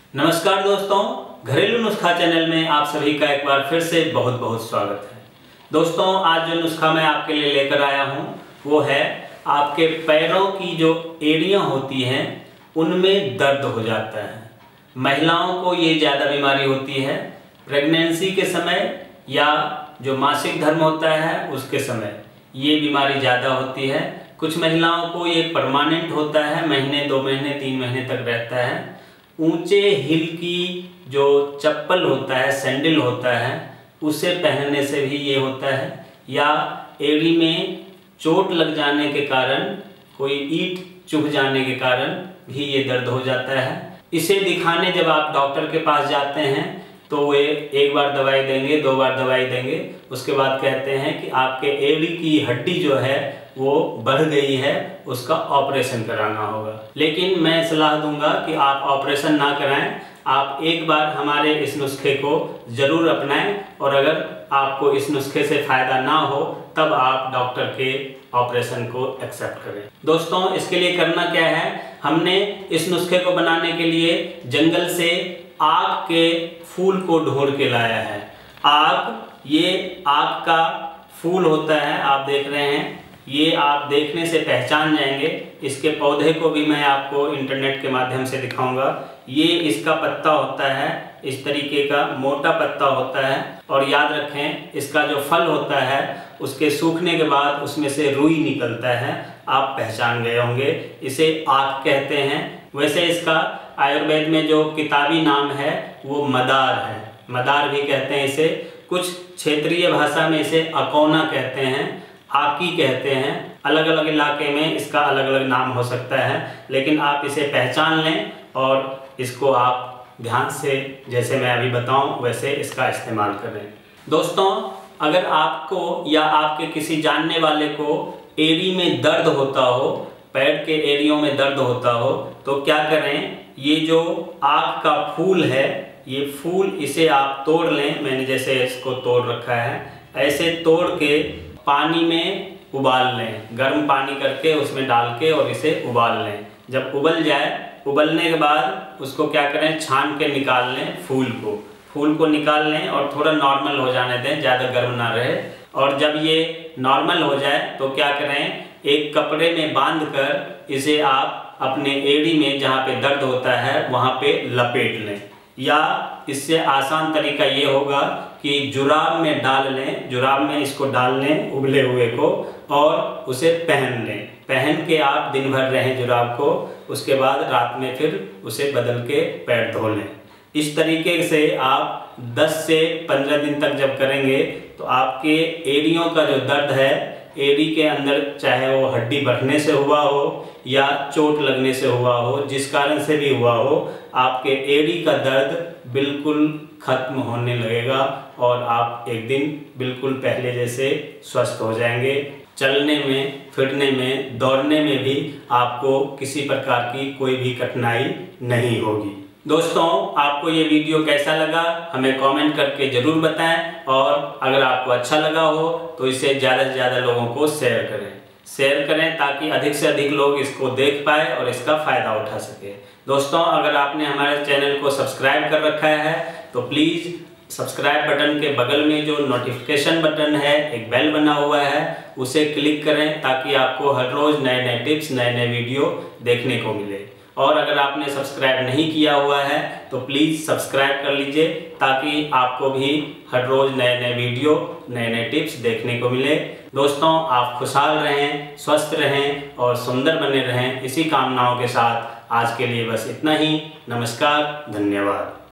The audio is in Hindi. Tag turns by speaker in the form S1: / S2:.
S1: नमस्कार दोस्तों, घरेलू नुस्खा चैनल में आप सभी का एक बार फिर से बहुत बहुत स्वागत है। दोस्तों, आज जो नुस्खा मैं आपके लिए लेकर आया हूँ वो है आपके पैरों की जो एड़ियाँ होती हैं उनमें दर्द हो जाता है। महिलाओं को ये ज़्यादा बीमारी होती है प्रेगनेंसी के समय या जो मासिक धर्म होता है उसके समय ये बीमारी ज़्यादा होती है। कुछ महिलाओं को ये परमानेंट होता है, महीने 2 महीने 3 महीने तक रहता है। ऊंचे हिल की जो चप्पल होता है, सैंडल होता है, उसे पहनने से भी ये होता है, या एड़ी में चोट लग जाने के कारण, कोई ईंट चुभ जाने के कारण भी ये दर्द हो जाता है। इसे दिखाने जब आप डॉक्टर के पास जाते हैं तो वे एक बार दवाई देंगे, 2 बार दवाई देंगे, उसके बाद कहते हैं कि आपके एड़ी की हड्डी जो है वो बढ़ गई है, उसका ऑपरेशन कराना होगा। लेकिन मैं सलाह दूंगा कि आप ऑपरेशन ना कराएं, आप एक बार हमारे इस नुस्खे को ज़रूर अपनाएं, और अगर आपको इस नुस्खे से फ़ायदा ना हो तब आप डॉक्टर के ऑपरेशन को एक्सेप्ट करें। दोस्तों, इसके लिए करना क्या है, हमने इस नुस्खे को बनाने के लिए जंगल से आक के फूल को ढूंढ के लाया है। ये आक का फूल होता है, आप देख रहे हैं, ये आप देखने से पहचान जाएंगे। इसके पौधे को भी मैं आपको इंटरनेट के माध्यम से दिखाऊंगा। ये इसका पत्ता होता है, इस तरीके का मोटा पत्ता होता है, और याद रखें इसका जो फल होता है उसके सूखने के बाद उसमें से रुई निकलता है, आप पहचान गए होंगे। इसे आक कहते हैं। वैसे इसका आयुर्वेद में जो किताबी नाम है वो मदार है, मदार भी कहते हैं इसे। कुछ क्षेत्रीय भाषा में इसे अकौना कहते हैं, आकी कहते हैं। अलग अलग इलाके में इसका अलग अलग नाम हो सकता है, लेकिन आप इसे पहचान लें और इसको आप ध्यान से, जैसे मैं अभी बताऊं वैसे इसका इस्तेमाल करें। दोस्तों, अगर आपको या आपके किसी जानने वाले को एड़ी में दर्द होता हो, पैर के एड़ियों में दर्द होता हो, तो क्या करें, ये जो आक का फूल है, ये फूल इसे आप तोड़ लें। मैंने जैसे इसको तोड़ रखा है, ऐसे तोड़ के पानी में उबाल लें, गर्म पानी करके उसमें डाल के और इसे उबाल लें। जब उबल जाए, उबलने के बाद उसको क्या करें, छान के निकाल लें फूल को निकाल लें और थोड़ा नॉर्मल हो जाने दें, ज़्यादा गर्म ना रहे। और जब ये नॉर्मल हो जाए तो क्या करें, एक कपड़े में बांध कर इसे आप अपने एड़ी में जहाँ पे दर्द होता है वहाँ पे लपेट लें, या इससे आसान तरीका ये होगा कि जुराब में डाल लें, जुराब में इसको डाल लें उबले हुए को, और उसे पहन लें। पहन के आप दिन भर रहें जुराब को, उसके बाद रात में फिर उसे बदल के पैर धो लें। इस तरीके से आप 10 से 15 दिन तक जब करेंगे तो आपके एड़ियों का जो दर्द है, एड़ी के अंदर चाहे वो हड्डी बढ़ने से हुआ हो या चोट लगने से हुआ हो, जिस कारण से भी हुआ हो, आपके एड़ी का दर्द बिल्कुल खत्म होने लगेगा और आप एक दिन बिल्कुल पहले जैसे स्वस्थ हो जाएंगे। चलने में, फिरने में, दौड़ने में भी आपको किसी प्रकार की कोई भी कठिनाई नहीं होगी। दोस्तों, आपको ये वीडियो कैसा लगा हमें कमेंट करके ज़रूर बताएं, और अगर आपको अच्छा लगा हो तो इसे ज़्यादा से ज़्यादा लोगों को शेयर करें ताकि अधिक से अधिक लोग इसको देख पाए और इसका फ़ायदा उठा सके। दोस्तों, अगर आपने हमारे चैनल को सब्सक्राइब कर रखा है तो प्लीज़ सब्सक्राइब बटन के बगल में जो नोटिफिकेशन बटन है, एक बेल बना हुआ है, उसे क्लिक करें ताकि आपको हर रोज़ नए नए टिप्स, नए नए वीडियो देखने को मिले। और अगर आपने सब्सक्राइब नहीं किया हुआ है तो प्लीज़ सब्सक्राइब कर लीजिए ताकि आपको भी हर रोज़ नए नए वीडियो, नए नए टिप्स देखने को मिले। दोस्तों, आप खुशहाल रहें, स्वस्थ रहें और सुंदर बने रहें, इसी कामनाओं के साथ आज के लिए बस इतना ही। नमस्कार, धन्यवाद।